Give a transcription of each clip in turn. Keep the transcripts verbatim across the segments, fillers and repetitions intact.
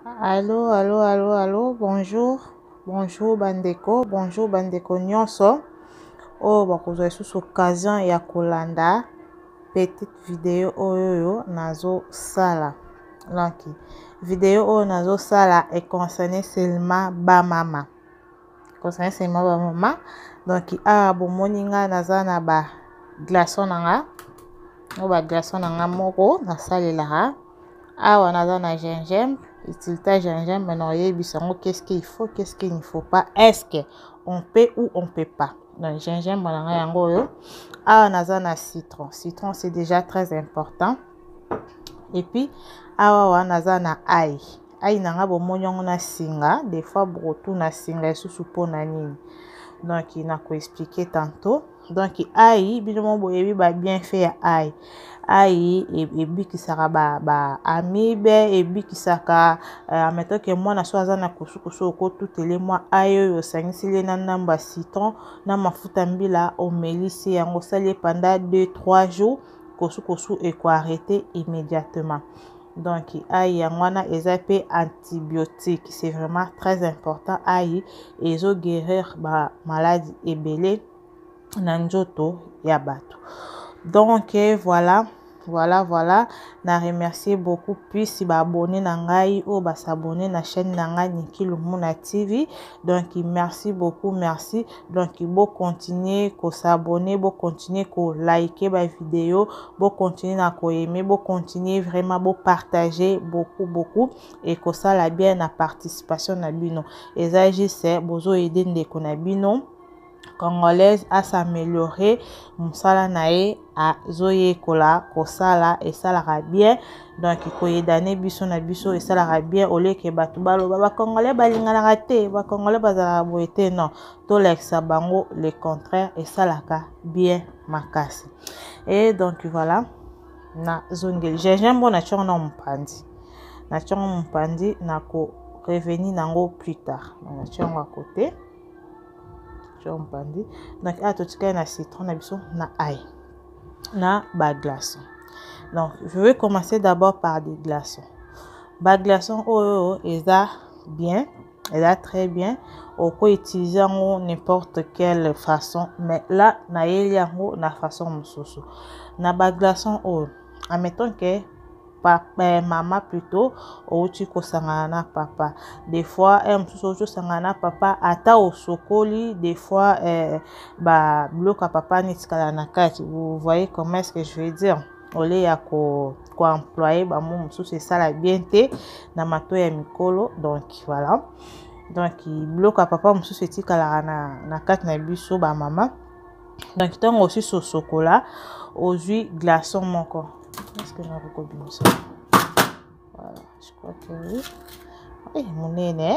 Allô, allô, allô, allô, bonjour, bonjour bandeko, bonjour bandeko nyonso. Oh, bakozwa sous occasion ya kolanda petite vidéo oyo nazo sala. Donc, vidéo oyo nazo sala est concernée seulement ba mama. Concernée seulement ba mama. Donc, ah bon moninga naza na ba glaçon nanga. O ba glaçon nanga moko na salela. Awa naza na gingembre, utilité gingembre, maintenant qu'est-ce qu'il faut, qu'est-ce qu'il ne faut pas, est-ce qu'on peut ou on peut pas. Donc gingembre nanga yango yo. Awa naza na citron, citron c'est déjà très important. Et puis awa naza na ail, ail nanga bomoni yango na singa, des fois brotou na singa susu pona nini. Donc il n'a qu'à expliquer tantôt. Donc ail binomo boyebi ba bien fait ail. Aïe et bi qui sera ba ba amibe et bi qui saka ameto que moi na soaza na kusu kusu ko tout les mois aïe yo sangisile na namba citron na mafuta mbila o melisi yango sali pendant deux trois jours kusu kusu et ko arrêter immédiatement. Donc aïe yangwana ezape antibiotique, c'est vraiment très important. Aïe ezo guérir ba maladie ebele na njoto ya bato. Donc voilà, voilà, voilà. Na remercier beaucoup plus si ba abonné na ngai ou ba s'abonner na chaîne na ngai Niki Lumuna T V. Donc merci beaucoup, merci. Donc bon continuer ko s'abonner, bon continuer ko liker ba vidéo, bon continuer na ko aimer, bon continuer vraiment bon partager beaucoup beaucoup et ko ça la bien na participation na bino. Et ça juste bozo aider ndeko na bino congolaise à s'améliorer, msala nae a zoye kola kosala et ça la bien. Donc ko yedane biso na biso et ça la bien au lieu que batu balo ba congolais balinga na raté ba congolais bazala boité non to l'ex bango le contraire et ça la bien makasi. Et donc voilà na zongeli gingembre na chona mpandi na chona mpandi na ko revenir nango plus tard na chona à côté. Donc à tout cas na citron na biso na ail na ba glaçon. Donc je vais commencer d'abord par des glaçons. Ba glaçon oh eza bien, eza très bien. On peut utiliser en n'importe quelle façon, mais là na yeliango na façon mususu. Na ba glaçon oh admettons que papa maman plutôt ou tu kosangana papa des fois un soso sangana papa ata au sokoli des fois eh, ba bloka papa nitikala na kati. Vous voyez comment est-ce que je vais dire au lieu ya ko ko employer ba mon c'est ça la bienté na mato ya mikolo. Donc voilà, donc il bloka papa mususu etikala na na kati na biso ba maman. Donc tant aussi so chocolat au jus glaçon moko. Est-ce que je reconnais ça? Voilà, je crois que oui. Eh, mon nene.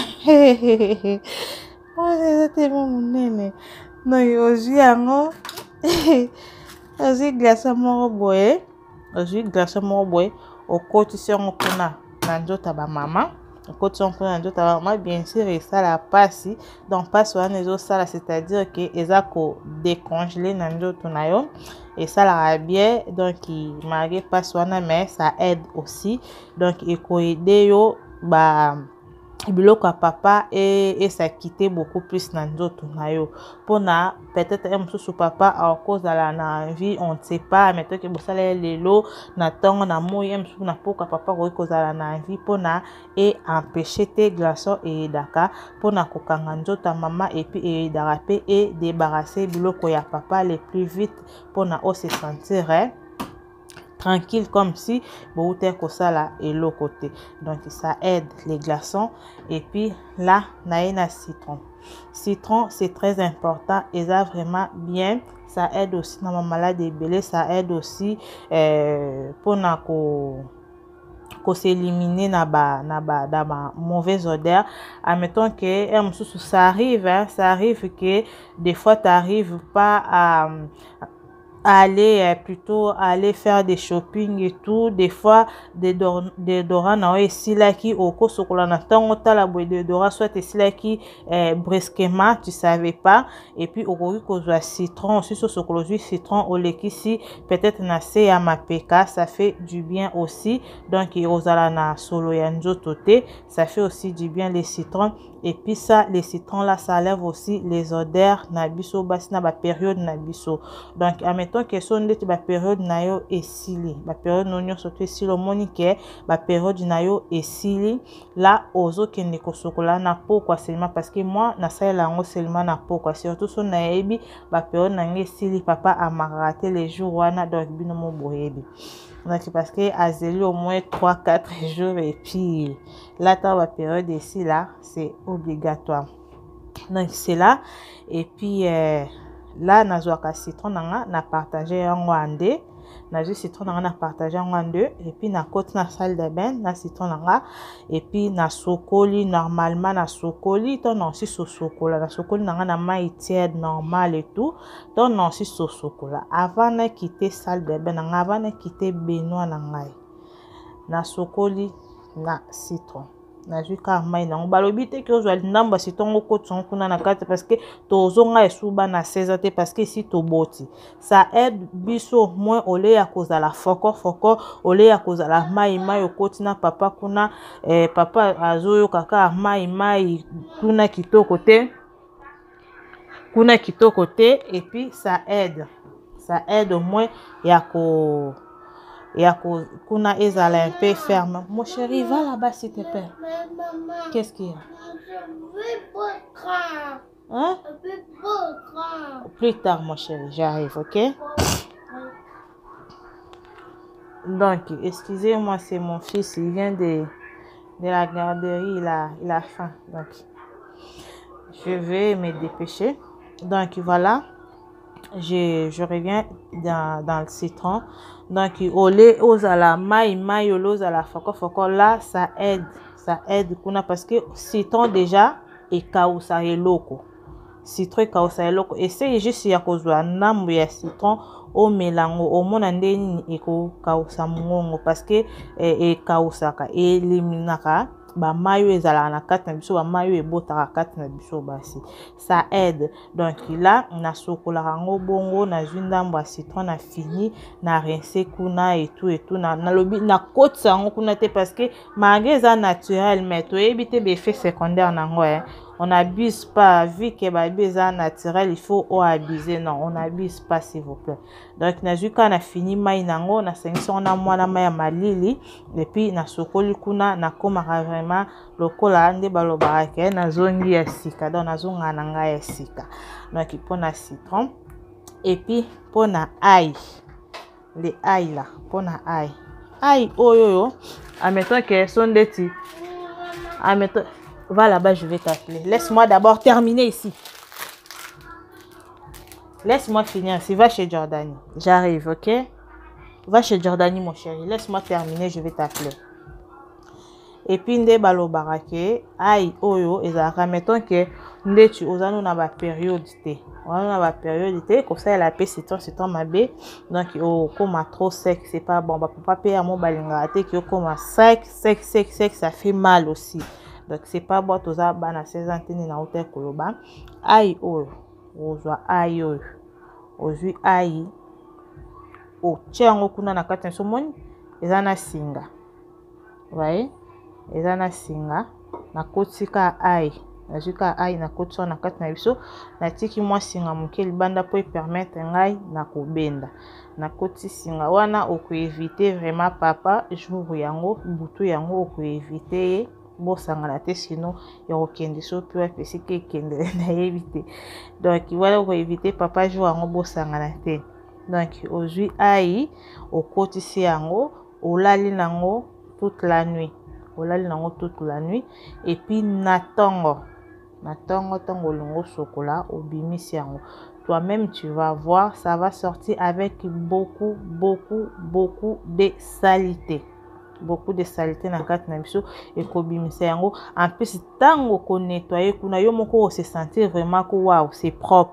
Oh, c'est tellement mon nene. Non, aujourd'hui, aujourd'hui, glaçon moko boye. Aujourd'hui, glaçon moko boye. Au côté, si on connaît, nanjota ba maman. Au côté, on connaît nanjota ba maman. Bien sûr, et ça la passe. Donc, passe on les autres ça, c'est-à-dire que ils a ko décongelé nanjota nayo. Et ça la bien, donc il marque pas soin mais ça aide aussi. Donc il peut aider yo ba biloko à papa et et ça quitter beaucoup plus dans d'autres nayo. Pour na peut-être un sous papa à cause de la vie on ne sait pas mais toi que ça les lots na temps na moyen un sous na pourquoi papa à cause de la vie pour na et empêcher tes glaçons et daka pour na kokanga nzota maman et puis et daraper et débarrasser biloko ya papa le plus vite pour na se sentir hein, tranquille comme si vous êtes comme ça là et l'autre côté. Donc ça aide les glaçons. Et puis là naïna citron, citron c'est très important et ça vraiment bien. Ça aide aussi dans ma maladie belé, ça aide aussi euh, pour na ko ko s'éliminer na ba na ba da ba mauvaise odeur. Admettons que un ça arrive hein, ça arrive que des fois tu arrives pas à aller euh, plutôt aller faire des shopping et tout. Des fois des déodorants na et sila qui au kosokola na tango tala boy déodorant soit sila qui euh, brusquement tu savais pas. Et puis au kozwa citron aussi so sokolozi citron au lekisi peut-être na se ya mapeka, ça fait du bien aussi. Donc ozala na solo ya nzoto te, ça fait aussi du bien les citrons. Et puis ça, les citrons là, ça lève aussi les odeurs na biso basi na ba période na biso. Donc admettons que son de ba période na yo esili, ba période no nyo soto esili monique, ba période na yo esili là ozo kende kosokola na pourquoi seulement parce que moi na ça la ngo seulement na pourquoi surtout son na ebi ba période na esili papa a raté les jours wana donc bino mo boyebi. Donc parce que azeli au moins trois quatre jours et puis là dans la période ici là c'est obligatoire. Donc c'est là et puis euh, là nazo ka citron nanga na partager en wande na ju citron nanga na partager en wande et puis na côté na salle de bain na citron nanga et puis na sokoli normalement na sokoli ton non si so sokola na sokoli nanga na mai tiède normal et tout ton non si so sokola avant de quitter salle de bain nanga avant de quitter baignoire nanga na sokoli na citron na juka mai na balobi te que ozwa ndamba citron ko tson kuna na kati parce que tozonga esuba na seize te parce que si to boti ça aide biso moins ole ya kozala foko foko ole ya kozala mai mai okoti na papa kuna eh, papa azoyo kaka mai mai kuna kitoko te kuna kitoko te et puis ça aide ça aide au moins ya ko ya kuna ezala un peu ferme. Mon chéri, va là-bas s'il te plaît. Qu'est-ce qu'il y a? Hein? Plus tard, mon chéri, j'arrive, ok? Donc, excusez-moi, c'est mon fils, il vient de, de la garderie, il a, il a faim. Donc, je vais me dépêcher. Donc, voilà. Je, je reviens dans, dans le citron. Donc, au lait, aux à la maille, maille, aux à la foko, foko, là, ça aide. Ça aide, parce que citron déjà, et kaousa et loco. Citron, kaousa et loco. Essayez juste ya kozwa nambu ya citron, au mélango, au monandeni, et kaousa mongo, parce que, et kaousa ka, et liminaka. Ba mayo ezala na kati na biso ba mayo ebota kati na biso basi ça aide. Donc là na sokola rango bongo na ndambo ya citron na fini na rincer kuna et tout et tout na na lobi na côte sango kuna te parce que malgré naturel mais to ebite be effet secondaire nango hein. On n'abuse pas, vu que bah beza naturel, il faut o abuser. Non, on n'abuse pas s'il vous plaît. Donc na juka na fini mai nango na senso na mwana mai malili et puis na sokoli kuna na koma vraiment lokola ande baloba ke na zongi ya sika donc na zonga na nga ya sika. Donc pour na citron et puis pour na ail. Les ail là, pour na ail. Ail oyo yo, admettons que son deti. Admettons va là-bas, je vais t'appeler. Laisse-moi d'abord terminer ici. Laisse-moi finir ici. Va chez Jordanie. J'arrive, ok? Va chez Jordanie, mon chéri. Laisse-moi terminer, je vais t'appeler. Et puis, nde balo barake. Aïe, oyo, ezaka. Mettons que nde tu osano na ba période te. On a ba période te. Comme ça, elle a payé citron, citron mabé. Donc, oh, comme trop sec, c'est pas bon. Bah, pour pas payer à mon balinga te, qui comme sec, sec, sec, sec, ça fait mal aussi. Donc c'est pas bon tous ça bana seize ans teni na hôtel koloba aïe oyo ozwa aïe oyo ozwi aïe o tchango kuna na kati so moni ezana singa ouais ezana singa na kotika aïe nazika aïe na kotso na kati na biso na tiki mwa singa moke libanda po permettre ngai na kobenda na koti singa wana oko éviter vraiment papa jour yango butu yango oko éviter bon sangana te sinon il y a aucun des choses plus parce que kende na éviter donc voilà on va éviter papa jour en bon sangana te donc aujourd'hui ai au kotisi yango olali nango toute la nuit olali nango toute la nuit et puis natongo natongo tongo longo chocolat obimisi yango toi-même tu vas voir ça va sortir avec beaucoup beaucoup beaucoup de saleté beaucoup de saleté na kati na biso et kobimisa yango en plus tango ko nettoyer kuna yo moko se sentir vraiment que waouh c'est propre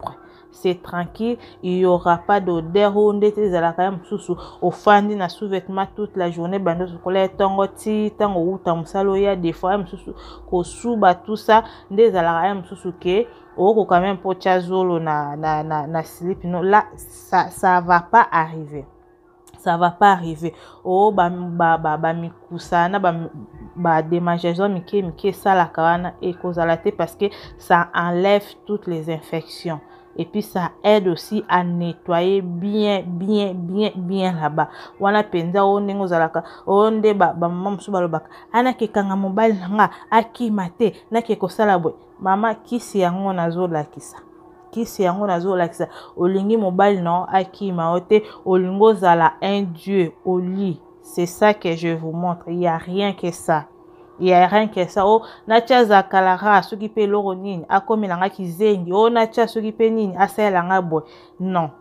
c'est tranquille, il y aura pas d'odeur ou ndete za la kaya msusu au fandi na sous-vêtements toute la journée bando sokola tongo ti tango uta musalo ya des fois msusu ko suba tout ça ndé za la kaya msusu ke au quand même pour chazolo na na na na slip non là ça ça va pas arriver. Ça va pas arriver. Oh ba ba ba ba mikusana ba ba démangeaison mike mike ça la kawana et causalité parce que ça enlève toutes les infections et puis ça aide aussi à nettoyer bien bien bien bien là-bas. Wana penza o nengo zalaka o nde ba ba maman su balobaka ana ke kanga mobile nga akimate na ke kosala boy mama kisi yango nazo lakisa kisi yango nazo lakisa olingi mobile non akima ote olingo zala un dieu au lit. C'est ça que je vous montre. Il y a rien que ça. Il y a rien que ça. Oh nacha za kalara soki pe loro nini akomelanga kizengi oh nacha soki pe nini asalanga boy non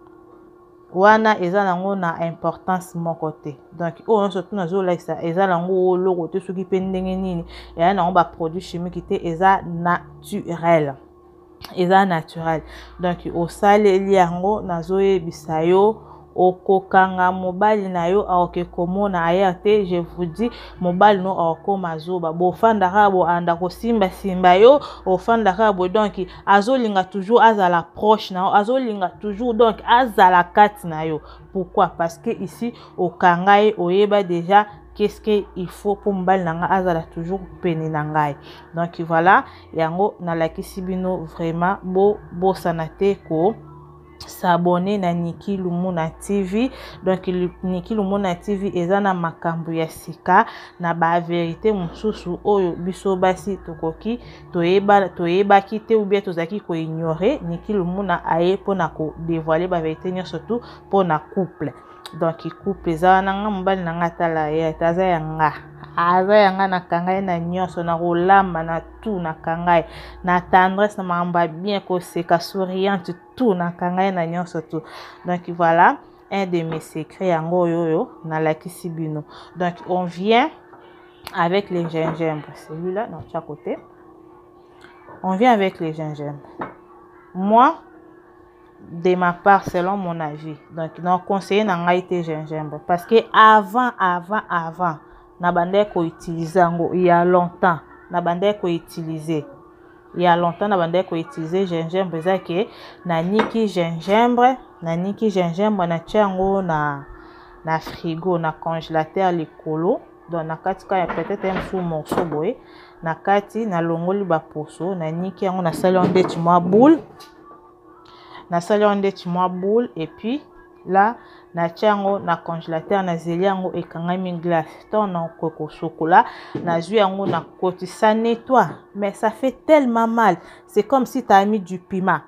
wana eza nango na importance mon côté. Donc oh surtout nazo lakisa eza nango loro te soki pe ndenge nini ya nango ba produit chimique te eza naturel. Eza naturel. Donc au sale liango nazoye bisayo okokanga mobile na yo aoke komona ayate je vous dis mobile no aoko mazoba bo fanda rabo anda ko simba simba yo ofanda rabo donc azolinga toujours azala proche na azolinga toujours donc azala kati na yo. Pourquoi? Parce que ici au kangai oyeba déjà qu'est-ce qu'il faut pour mobile nanga azala toujours peni nangai. Donc voilà yango na lakisi bino vraiment bo bo sanate ko s'abonner na Niki Lumuna T V. Donc Niki Lumuna T V ezana makambo ya sika na ba vérité mususu oyo biso basi tokoki toyeba toyeba kite ou bien tozaki ko ignorer. Niki Lumuna aye pona ko dévoiler ba vérité nyo surtout pona couple. Donc couple ezana nga mbali nanga tala ya taza yanga aza yanga na kangai na nyonso na rolamba na tout na kangai na tendresse na mamba bien ko seka souriante tout na kangai na nyonso tout. Donc voilà un de mes secrets yango yoyo na lakisi bino. Donc on vient avec les gingembre, celui-là non chaque côté. On vient avec les gingembre. Moi de ma part selon mon avis donc non conseiller nanga été gingembre parce que avant avant avant na bandé ko utiliser ngo il y a longtemps na bandé ko utiliser il y a longtemps na bandé ko utiliser gingembre ça que na niki gingembre na niki gingembre na tiango na na frigo na congélateur likolo donc na kati ka peut-être un fou morceau boy na kati na longoli ba poso na niki yango na salon de timo boule na salon de timo boule et puis là na tiango na congélateur na zeliango et kangami glace ton na coco chocolat na jus yango na côté ça nettoie mais ça fait tellement mal. C'est comme si tu as mis du piment.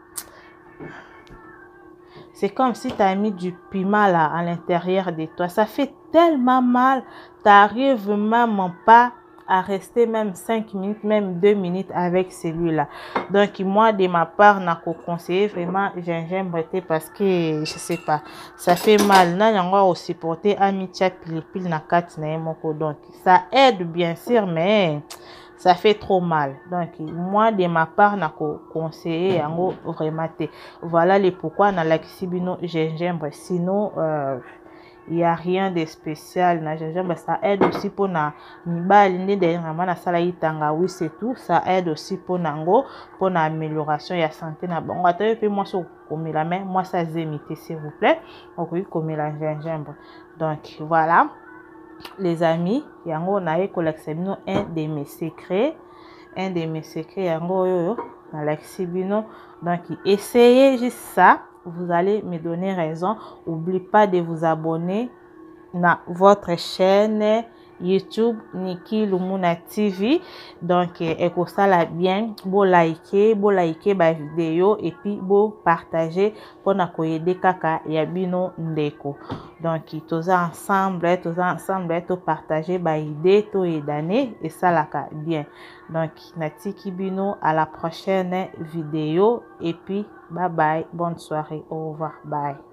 C'est comme si tu as mis du piment là à l'intérieur de toi. Ça fait tellement mal. Tu n'arrives même pas à rester même cinq minutes, même deux minutes avec celui-là. Donc moi de ma part, n'a qu'au conseiller vraiment gingembre parce que je sais pas, ça fait mal. N'a yango aussi porter amitia pile pile na kati na moko. Donc ça aide bien sûr, mais ça fait trop mal. Donc moi de ma part, n'a qu'au conseiller yango vraiment te. Voilà les pourquoi na lakisi bino gingembre. Sinon euh, il n'y a rien de spécial na gingembre. Ça aide aussi pour na mibali nde dernièrement na sala itanga oui c'est tout. Ça aide aussi pour nango pour na amélioration ya santé na bango. Attendez puis moi so comme la main moi ça zémité s'il vous plaît. Donc oui comme la gingembre. Donc voilà les amis yango na collecte bino un de mes secrets un de mes secrets yango yo na lakisi bino. Donc essayez juste ça. Vous allez me donner raison. N'oubliez pas de vous abonner à votre chaîne YouTube Niki Lumuna T V. Donc, et que ça la bien, vous liker, vous liker ma vidéo et puis vous partager pour nous aider kaka yabino ndeko. Donc, tous ensemble, tous ensemble, tous partager ma idée, tous aider et ça la bien. Donc, Natiki Bino à la prochaine vidéo et puis bye bye, bonne soirée, au revoir, bye.